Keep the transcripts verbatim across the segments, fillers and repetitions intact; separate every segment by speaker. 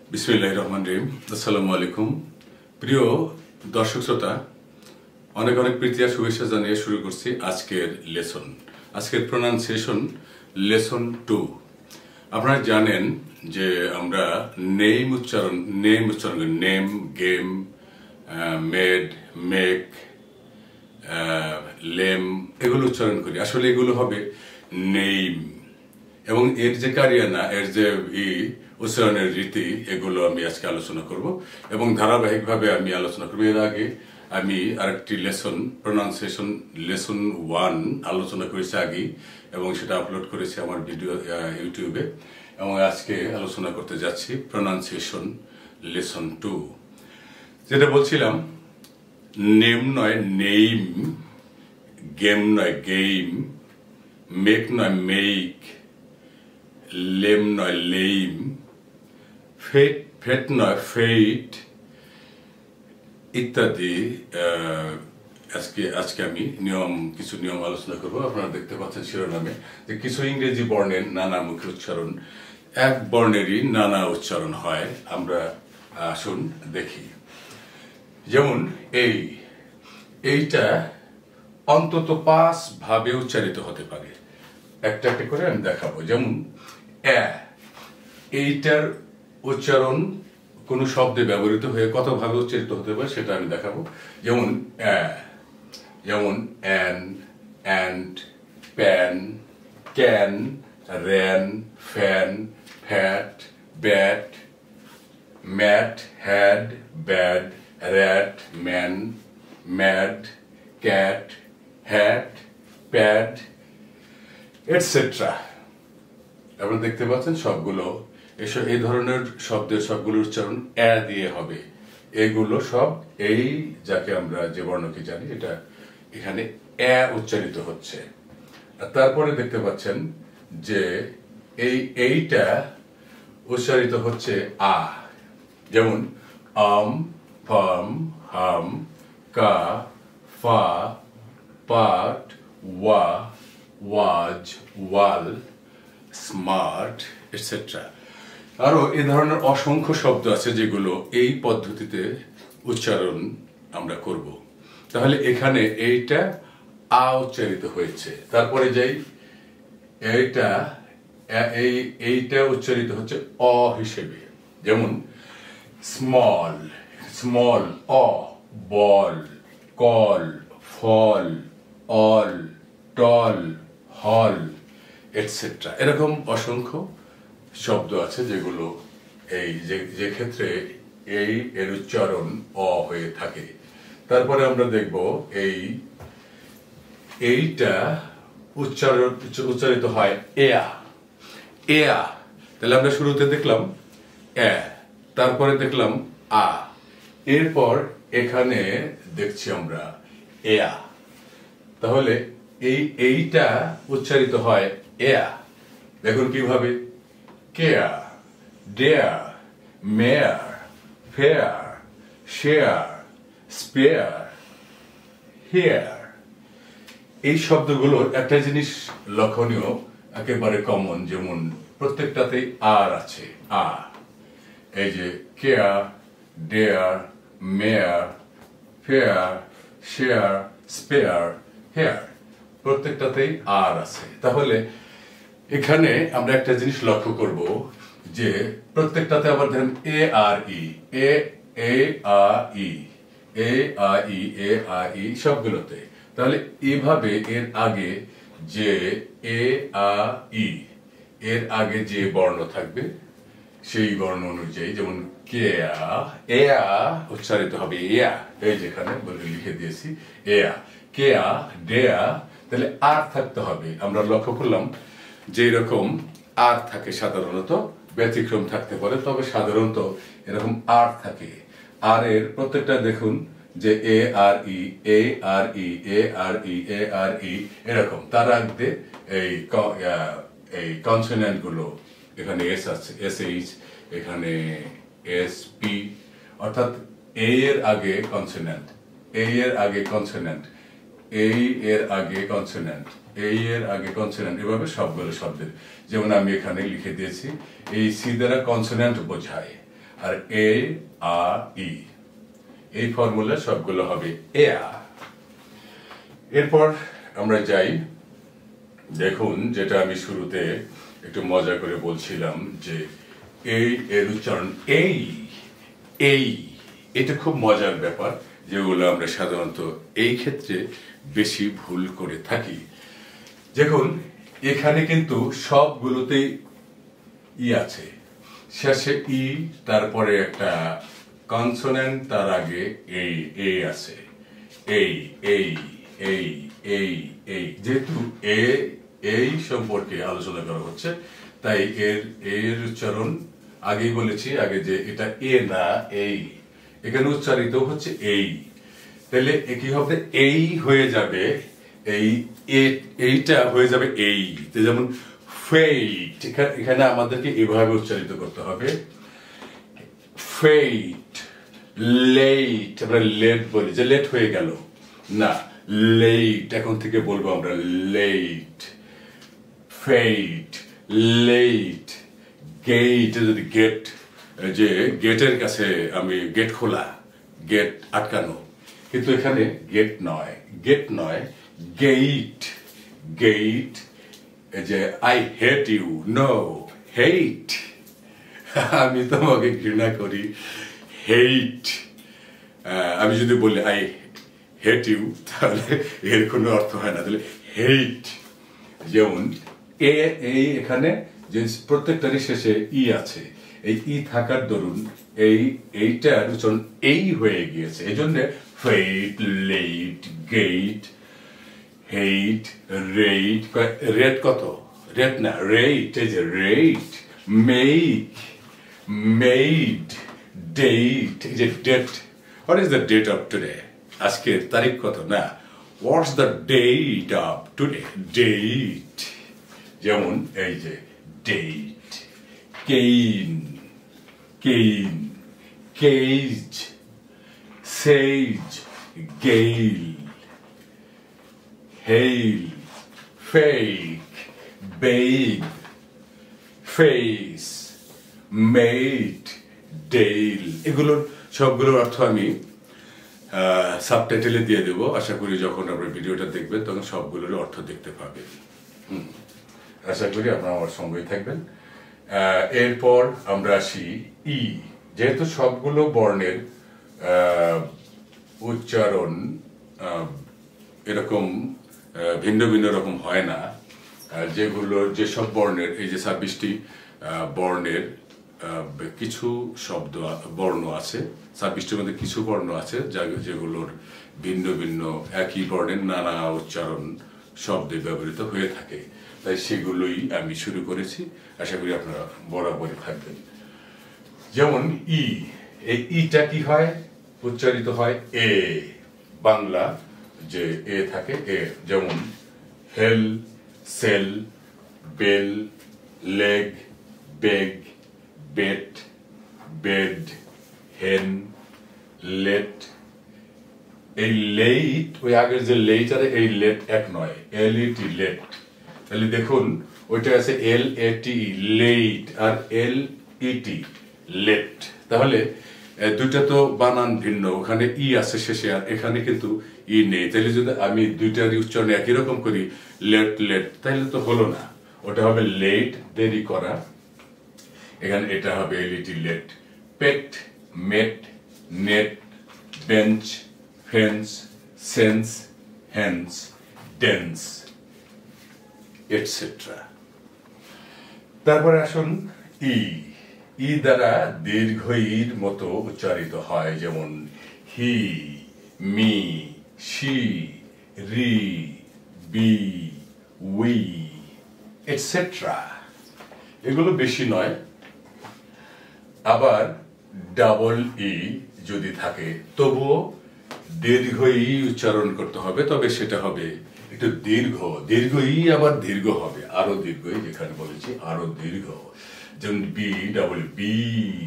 Speaker 1: বিসমিল্লাহির রহমানির রহিম। আসসালামু আলাইকুম। প্রিয় দর্শক শ্রোতা, অনেক অনেক প্রীতি আর শুভেচ্ছা জানিয়ে শুরু করছি আজকের লেসন। আজকের প্রোনাউন্সিয়েশন লেসন টু। আপনারা জানেন যে আমরা নেম উচ্চারণ নেম উচ্চারণ করি, name, game, made, make, lame, এগুলো উচ্চারণ করি। আসলে এগুলো হবে নেইম, এবং এর যে কারিয়ানা, এর যে ই উচ্চারণের রীতি, এগুলো আমি আজকে আলোচনা করব এবং ধারাবাহিকভাবে আমি আলোচনা করব। এর আগে আমি আরেকটি লেসন, প্রোনাউন্সিয়েশন লেসন ওয়ান আলোচনা করেছি আগেই, এবং সেটা আপলোড করেছি আমার ভিডিও ইউটিউবে, এবং আজকে আলোচনা করতে যাচ্ছি প্রোনাউন্সিয়েশন লেসন টু। যেটা বলছিলাম, নেম নয় নেইম, গেম নয় গেইম, মেক নয় মেইক, লেম নয় লেইম, ফেট ফেট নয় ফেইট ইত্যাদি। আজকে আজকে আমি নিয়ম কিছু নিয়ম আলোচনা করব। আপনারা দেখতে পাচ্ছেন শিরোনামে যে কিছু ইংরেজি বর্ণের নানা মুখী উচ্চারণ, এক বর্ণেরই নানা উচ্চারণ হয়। আমরা আসুন দেখি। যেমন এই এইটা অন্তত পাঁচ ভাবে উচ্চারিত হতে পারে। একটা একটা করে আমি দেখাবো। যেমন এ, এইটার উচ্চারণ কোন শব্দে ব্যবহৃত হয়ে কত ভাবে উচ্চারিত হতে পারে সেটা আমি দেখাবো। যেমন এ, যেমন an, and, pan, can, ran, fan, fat, bat, mat, had, bad, rat, man, mad, cat, hat, pad, et cetera. আপনারা দেখতে পাচ্ছেন সবগুলো এসব এই ধরনের শব্দের সবগুলো উচ্চারণ এ দিয়ে হবে। এগুলো সব এই যাকে আমরা যে বর্ণকে জানি এটা এখানে এ উচ্চারিত হচ্ছে। আর তারপরে দেখতে পাচ্ছেন যে এই এইটা উচ্চারিত হচ্ছে আ। যেমন আম, ফাম, হাম, কা, ফা, পাট, ওয়া, ওয়াজ, ওয়াল, স্মার্ট, এটসেট্রা। আরো এ ধরনের অসংখ্য শব্দ আছে যেগুলো এই পদ্ধতিতে উচ্চারণ আমরা করব। তাহলে এখানে এইটা আ উচ্চারিত হয়েছে। তারপরে যাই, এইটা এই এইটা উচ্চারিত হচ্ছে অ হিসেবে। যেমন স্মল, স্মল, অ, ball, call, fall, all, tall, hall, et cetera. এরকম অসংখ্য শব্দ আছে যেগুলো এই যে ক্ষেত্রে এই এর উচ্চারণ অ হয়ে থাকে। তারপরে আমরা দেখব এই এইটা উচ্চারণ উচ্চারিত হয় এয়া, এয়া। তাহলে আমরা শুরুতে দেখলাম এ, তারপরে দেখলাম আ, এরপর এখানে দেখছি আমরা এয়া। তাহলে এই এইটা উচ্চারিত হয় এয়া। দেখুন কিভাবে, care, dare, mare, fair, share, spare, hair. এই শব্দগুলোর একটা জিনিস লক্ষণীয়, একেবারে কমন, যেমন প্রত্যেকটাতেই আর আছে। আ, এই যে care, dare, mare, fair, share, spare, hair, প্রত্যেকটাতেই আর আছে। তাহলে এখানে আমরা একটা জিনিস লক্ষ্য করব যে প্রত্যেকটাতে আবার ধরেন এ আর ই, এ এ আ ই, এ আ ই, এ আ ই সবগুলোতে। তাহলে এইভাবে এর আগে যে এ আ ই, এর আগে যে বর্ণ থাকবে সেই বর্ণ অনুযায়ী, যেমন কেয়া, এয়া উচ্চারিত হবে এয়া। এই যেখানে বলে লিখে দিয়েছি এয়া, কেয়া, ডেয়া। তাহলে আর থাকতে হবে। আমরা লক্ষ্য করলাম যে এরকম আর থাকে সাধারণত, ব্যতিক্রম থাকতে পারে, তবে সাধারণত এরকম আর থাকে। আর এর প্রত্যেকটা দেখুন যে এ আর ই, এ আর ই, এ আর ই, এ আর ই, এরকম। তার আগে এই এই কনসোনেন্ট গুলো, এখানে এস আছে, এস এইচ, এখানে এস পি, অর্থাৎ এ এর আগে কনসোনেন্ট, এ এর আগে কনসোনেন্ট, এই এর আগে কনসোনেন্ট, এই এর আগে কনসোনেন্ট, এভাবে সবগুলো শব্দের। যেমন আমি এখানে লিখে দিয়েছি এই সি দ্বারা কনসোনেন্ট বোঝায়, আর এ আ ই এই ফর্মুলা সবগুলো হবে এয়া। এরপর আমরা যাই, দেখুন যেটা আমি শুরুতে একটু মজা করে বলছিলাম যে এই এর উচ্চারণ এই এই এটা খুব মজার ব্যাপার, যেগুলো আমরা সাধারণত এই ক্ষেত্রে বেশি ভুল করে থাকি। দেখুন এখানে কিন্তু সবগুলোতেই ই আছে, শেষে ই, তারপরে একটা কনসোনেন্ট, তার আগে এই এ আছে, এই এই এই এই এই যেহেতু এ এই সম্পর্কে আলোচনা করা হচ্ছে, তাই এর এর উচ্চারণ আগেই বলেছি আগে যে এটা এ না এই, এখানে উচ্চারিত হচ্ছে এই, তাহলে কি হবে এই হয়ে যাবে, এই এইটা হয়ে যাবে এই, যেমন ফেইট, এখানে আমাদেরকে এভাবে উচ্চারিত করতে হবে ফেইট। লেট আমরা লেট বলি যে লেট হয়ে গেল, না লেট এখন থেকে বলবো আমরা লেট। Fate late. গেট, যদি গেট, যে গেটের কাছে আমি গেট খোলা, গেট আটকানো, কিন্তু এখানে গেট নয়, গেট নয় গেট। গেট যে I hate you, no hate, আমি তোমাকে ঘৃণা করি, হেট। আমি যদি বলি আই হেট ইউ তাহলে এর কোনো অর্থ হয় না, তাহলে হেট। যেমন এ এই এখানে যে প্রত্যেকটারই শেষে ই আছে, এই ই থাকার দরুন এই এইটার উচ্চারণ এই হয়ে গিয়েছে, এই জন্য fate late gate hate rate. Rate কত, রেট না রেট, এই যে রেট। মেক মেড ডেট, এই যে date, what is the date of today, আজকের তারিখ কত, না what's the date of today, date. যেমন এই যে date. Cane cane cage sage gale hail fake beg face mate dale. এগুলোর সবগুলোর অর্থ আমি সাবটাইটেলে দিয়ে দেবো, আশা করি যখন আপনার ভিডিওটা দেখবেন তখন সবগুলোর অর্থ দেখতে পাবেন। হুম, আশা করি আপনারা আমার সঙ্গেই থাকবেন। এরপর আমরা আসি ই। যেহেতু সবগুলো বর্ণের উচ্চারণ এরকম ভিন্ন ভিন্ন রকম হয় না, যেগুলো যেসব বর্ণের এই যে ছাব্বিশটি বর্ণের কিছু শব্দ বর্ণ আছে, ছাব্বিশটির মধ্যে কিছু বর্ণ আছে যেগুলোর ভিন্ন ভিন্ন একই বর্ণের নানা উচ্চারণ শব্দে ব্যবহৃত হয়ে থাকে, তাই সেগুলোই আমি শুরু করেছি, আশা করি আপনারা বরাবরই থাকবেন। যেমন ই, এই ইটা কি হয়, উচ্চারিত হয় এ, বাংলা যে এ থাকে এ। যেমন hell sell bell leg beg bet bed hen let. এই লেট, ওই আগের যে লেট আর এই লেট এক নয়, এল ই টি লেট। তাহলে দেখুন ওইটা আছে এল এ টি লেট আর এল ই টি লেট, তাহলে দুইটা তো বানান ভিন্ন, ওখানে ই আছে শেষে আর এখানে কিন্তু ই নেই, তাহলে যদি আমি দুইটারই উচ্চারণ একই রকম করি লেট লেট, তাহলে তো হলো না, ওটা হবে লেট দেরি করা, এখানে এটা হবে L E T let. Pet met net bench fence sense hence dense et cetera. তারপরে আসুন ই। ই দ্বারা দীর্ঘ ইর মতো উচ্চারিত হয়, যেমন he me she re be we et cetera. এগুলো বেশি নয়। আবার ডাবল ই যদি থাকে তবুও দীর্ঘ ই উচ্চারণ করতে হবে, তবে সেটা হবে একটু দীর্ঘ। দীর্ঘ ই আবার দীর্ঘ হবে, আরো দীর্ঘ, যেখানে বলেছি আরো দীর্ঘ। যেমন B double B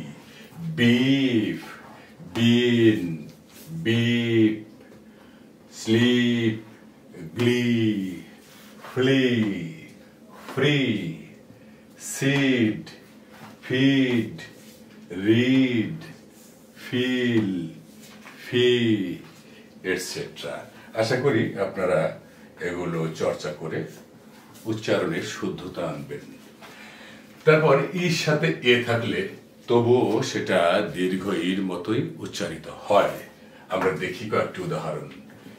Speaker 1: beef bean beep sleep glee flea free seed feed read, feel, fee, et cetera. আশা করি আপনারা এগুলো চর্চা করে উচ্চারণের শুদ্ধতা আনবেন। তারপর ইর সাথে এ থাকলে তবুও সেটা দীর্ঘ ইর মতোই উচ্চারিত হয়। আমরা দেখি কয়েকটি উদাহরণ।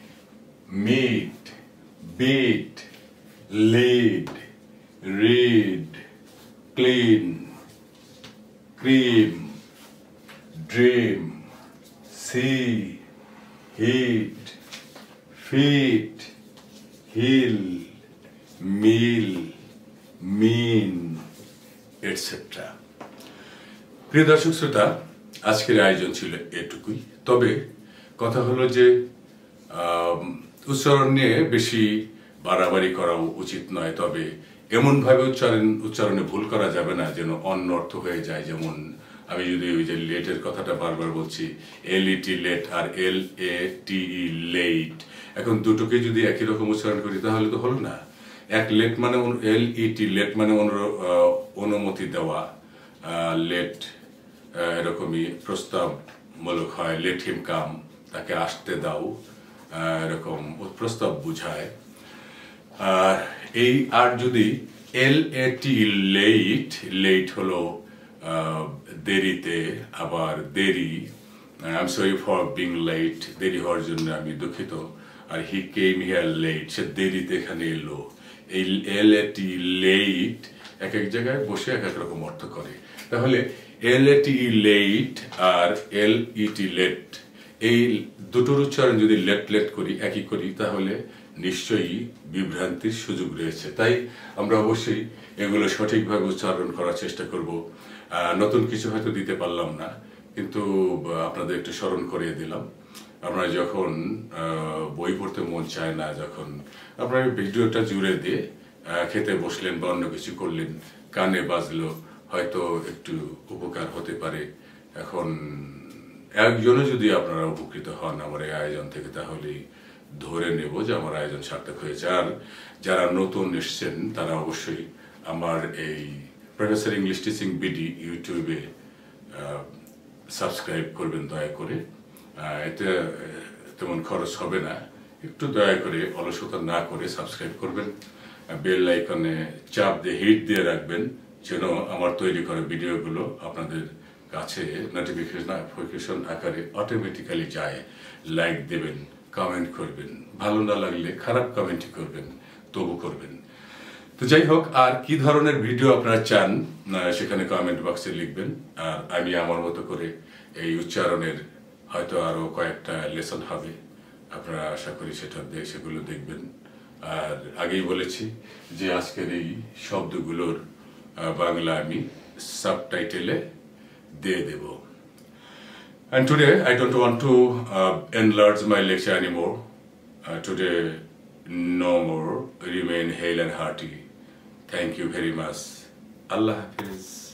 Speaker 1: Meet, beat, lead, read, clean, cream, dream, sea, heat, feet, heel, meal, mean, et cetera. প্রিয় দর্শক শ্রোতা, আজকের আয়োজন ছিল এটুকুই। তবে কথা হলো যে উচ্চারণ নিয়ে বেশি বাড়াবাড়ি করা উচিত নয়। তবে এমনভাবে উচ্চারণ উচ্চারণে ভুল করা যাবে না যেন অন্য অর্থ হয়ে যায়। যেমন আমি যদি ওই যে লেটের কথাটা বারবার বলছি, এল ই টি লেট আর এল এ টি ই লেট, এখন দুটোকে যদি একই রকম উচ্চারণ করি তাহলে তো হলো না। এক লেট মানে এল ই টি লেট মানে অনুমতি দেওয়া, লেট এরকমই প্রস্তাবমূলক হয়, লেট হিম কাম, তাকে আসতে দাও, এরকম প্রস্তাব বুঝায়। আর এই আর যদি এল এ টি লেট, লেট হলো দেরিতে, আবার দেরি, I am sorry for being late, দেরি হওয়ার জন্য আমি দুঃখিত। আর হি কেম হিয়ার লেট, সে দেরিতে এখানে এলো। এই এল এ টি লেট এক এক জায়গায় বসে এক এক রকম অর্থ করে। তাহলে এল এ টি লেট আর এল ই টি লেট, এই দুটোর উচ্চারণ যদি লেট লেট করি, একই করি, তাহলে নিশ্চয়ই বিভ্রান্তির সুযোগ রয়েছে। তাই আমরা অবশ্যই এগুলো সঠিকভাবে উচ্চারণ করার চেষ্টা করব। নতুন কিছু হয়তো দিতে পারলাম না, কিন্তু আপনাদের একটু স্মরণ করিয়ে দিলাম। আপনারা যখন বই পড়তে মন চায় না, যখন আপনারা ভিডিওটা জুড়ে দিয়ে খেতে বসলেন বা অন্য কিছু করলেন, কানে বাজলো, হয়তো একটু উপকার হতে পারে। এখন একজনও যদি আপনারা উপকৃত হন আমার এই আয়োজন থেকে, তাহলে ধরে নেব যে আমার আয়োজন সার্থক হয়েছে। আর যারা নতুন এসছেন তারা অবশ্যই আমার এই প্রফেসর ইংলিশ টিচিং বিডি ইউটিউবে সাবস্ক্রাইব করবেন দয়া করে। এতে তেমন খরচ হবে না, একটু দয়া করে অলসতা না করে সাবস্ক্রাইব করবেন। বেল আইকনে চাপ দিয়ে হিট দিয়ে রাখবেন যেন আমার তৈরি করা ভিডিওগুলো আপনাদের কাছে নোটিফিকেশন আকারে অটোমেটিক্যালি যায়। লাইক দেবেন, কমেন্ট করবেন, ভালো না লাগলে খারাপ কমেন্টই করবেন, তবু করবেন। তো যাই হোক, আর কি ধরনের ভিডিও আপনারা চান সেখানে কমেন্ট বক্সে লিখবেন। আর আমি আমার মতো করে এই উচ্চারণের হয়তো আরো কয়েকটা লেসন হবে, আপনারা আশা করি সেটা সেগুলো দেখবেন। আর আগেই বলেছি যে আজকের এই শব্দগুলোর বাংলা আমি সাবটাইটেলে দিয়ে দেব। And today I don't want to uh, enlarge my lecture anymore. Uh, today no more. Remain hale and hearty. Thank you very much. Allah Hafiz.